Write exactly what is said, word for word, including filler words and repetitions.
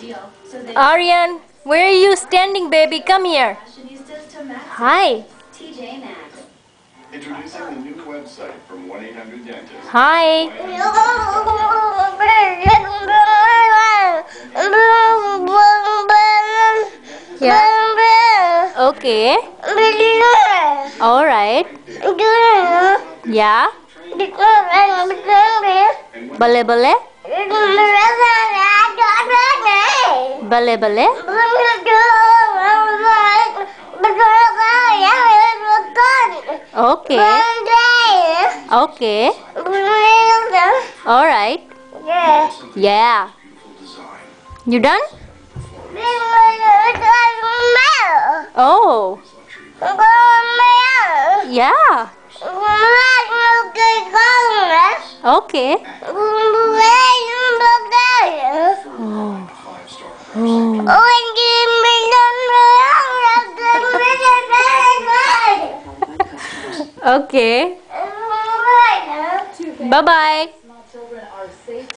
Aryan, where are you standing, baby? Come here. Hi. Introducing the new website from one eight hundred dentist. Hi. Yeah. Okay. All right. Yeah. Bale bale. Bale bale. Okay. Okay. All right. Yeah. You done? Oh. Yeah. Okay. Okay. Bye bye.